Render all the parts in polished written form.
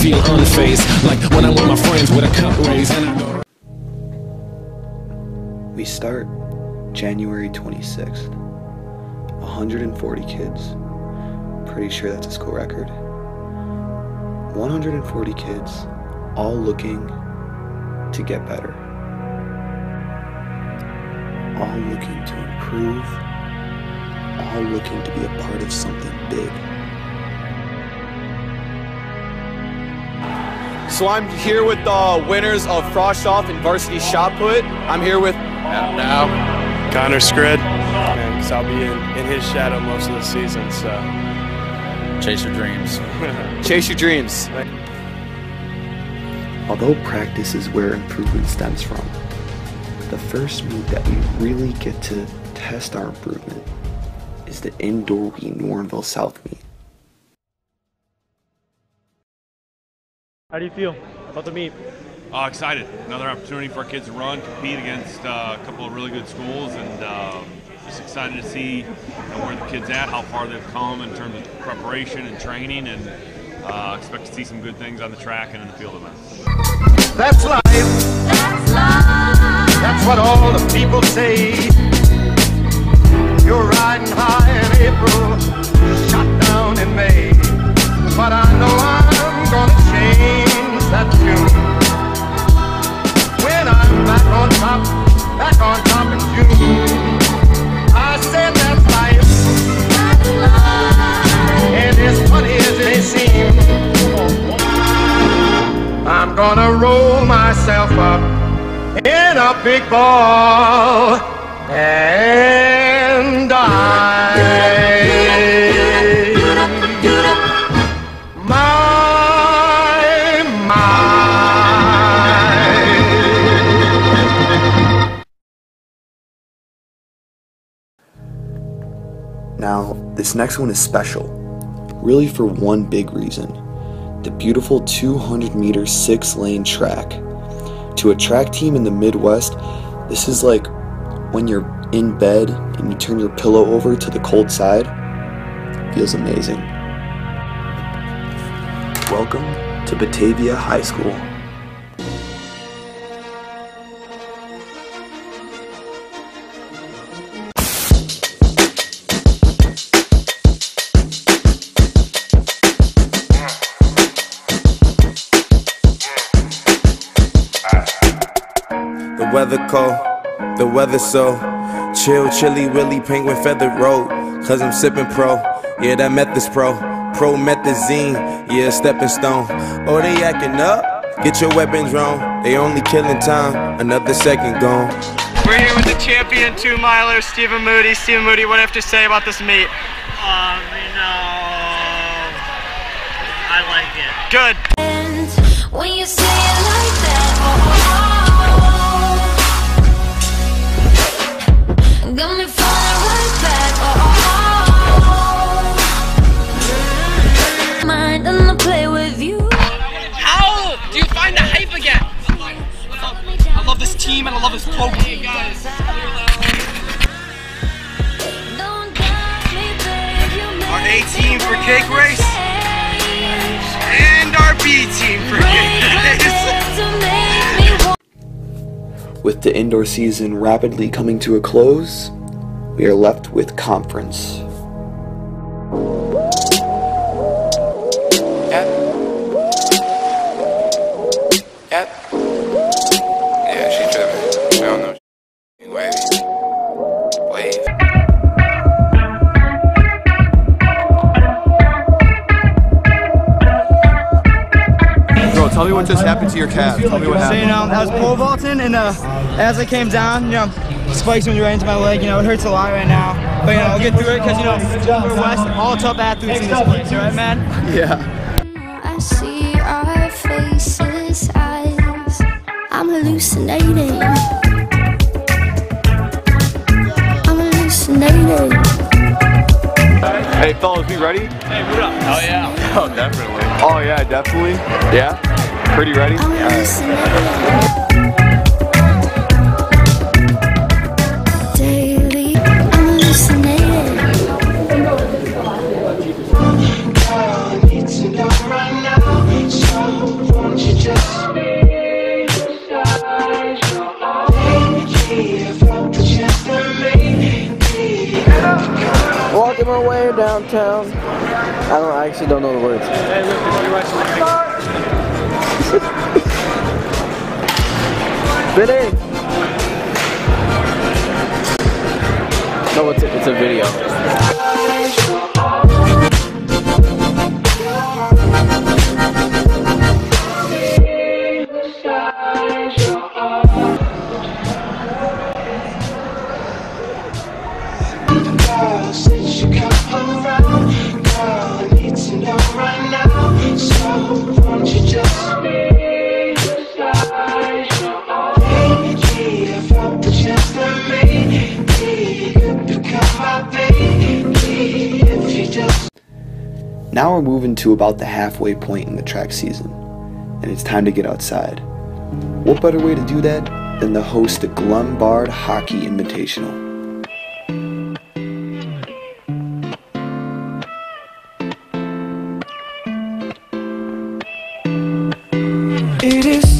feel unfazed, like when I'm with my friends with a cup raised and I go. We start January 26th. 140 kids. Pretty sure that's a school record. 140 kids, all looking to get better. All looking to improve. All looking to be a part of something big. So I'm here with the winners of Frost Off and Varsity Shot Put. I'm here with Adam Dow, Connor Scrid, and because I'll be in his shadow most of the season, so. Chase your dreams. Chase your dreams. Although practice is where improvement stems from, the first meet that we really get to test our improvement is the indoor Warrenville South meet. How do you feel about the meet? Excited. Another opportunity for our kids to run, compete against a couple of really good schools, and just excited to see where the kids at, how far they've come in terms of preparation and training, and expect to see some good things on the track and in the field events. That's life. That's life. That's what all the people say. You're riding high in April, shot down in May. But I know I'm gonna change that tune. When I'm back on top in June. I said that's life. That's life. And as funny as it may seem, I'm gonna roll myself up in a big ball and die. Now, this next one is special, really for one big reason. The beautiful 200-meter 6-lane track. To a track team in the Midwest, this is like when you're in bed and you turn your pillow over to the cold side. Feels amazing. Welcome to Batavia High School. The weather cold, the weather so chill, chilly, willy, penguin feathered road. Cause I'm sipping pro, yeah, that meth is pro. Promethazine, yeah, stepping stone. Oh, they acting up, get your weapons wrong. They only killing time, another second gone. We're here with the champion 2-miler, Stephen Moody. Stephen Moody, what do you have to say about this meet? I like it. Good. When you say it like that, got me falling right back. Mind and I play with you. How do you find the hype again? I love this team and I love this program. Hey guys. Our A team for cake race and our B team for cake race. With the indoor season rapidly coming to a close, we are left with conference. Yep. Yeah, she tripping. I don't know. Wave. Bro, tell me what just happened to your calf. Tell me what happened. So, I was pole vaulting and as I came down, spikes went right into my leg. It hurts a lot right now. But, I'll get through it because, we're West, all top athletes in this place, right, man? Yeah. I see our faces, eyes. I'm hallucinating. I'm hallucinating. Hey, fellas, we ready? Hey, what up? Oh, yeah. Oh, definitely. Oh, yeah, definitely. Yeah? Pretty ready? I'm hallucinating. Daily, I'm hallucinating. I need to know right now. my way downtown. I actually don't know the words. Hey, look, Billy! No, it's a video. Since you come around, girl, I need to know right now. So won't you just be beside your baby? I felt the chance that maybe you could become my baby if you just. Now we're moving to about the halfway point in the track season, and it's time to get outside. What better way to do that than to host the Glenbard Hockey Invitational? It is.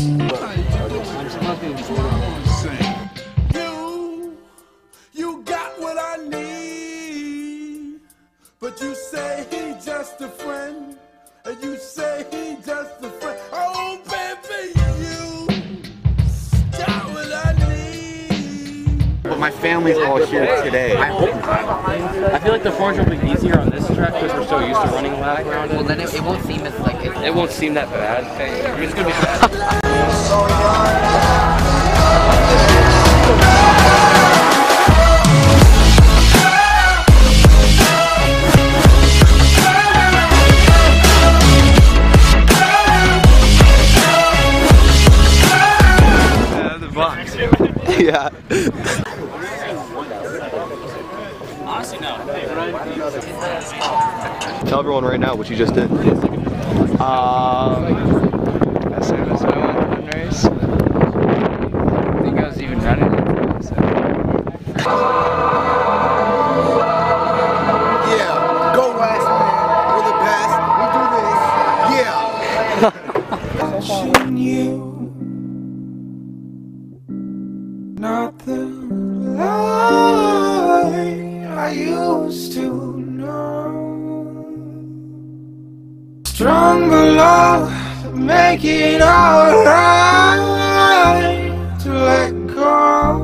You got what I need, but you say he just a friend, and you say he just a friend. Oh, baby, you got what I need. But my family's all here today. I feel like the forge will be easier on this track because we're so used to running lap around it. Well, then it won't seem as like it won't seem that bad. It's gonna be bad. Yeah. Tell everyone right now what you just did. As soon as I won one race, I think I was even running it. So. Yeah, go West, man. We're the best. We do this. Yeah. You, nothing like I used to know. Stronger love, make it alright to let go.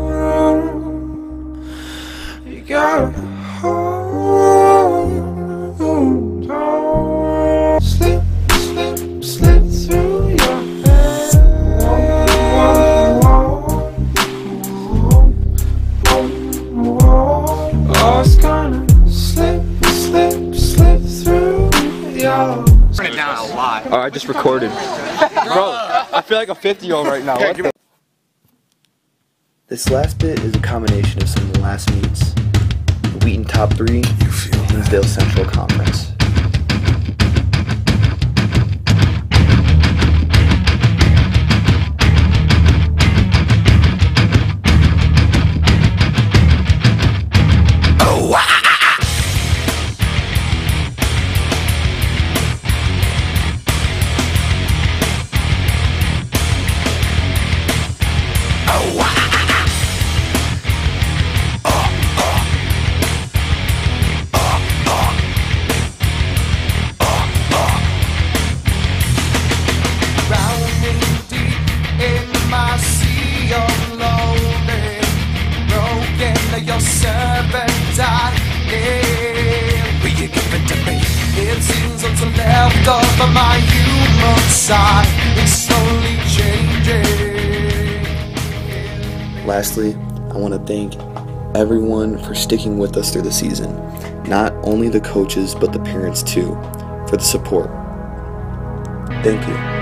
You gotta hold on. Slip, slip, slip through your hands. Oh, it's gonna slip, slip, slip through your. Turn it down a lot. Alright, I just recorded. Bro, I feel like a 50-year-old right now. What the? This last bit is a combination of some of the last meets. The Wheaton Top 3 and Hinsdale Central Conference. My human side is slowly changing. Lastly, I want to thank everyone for sticking with us through the season. Not only the coaches, but the parents too, for the support. Thank you.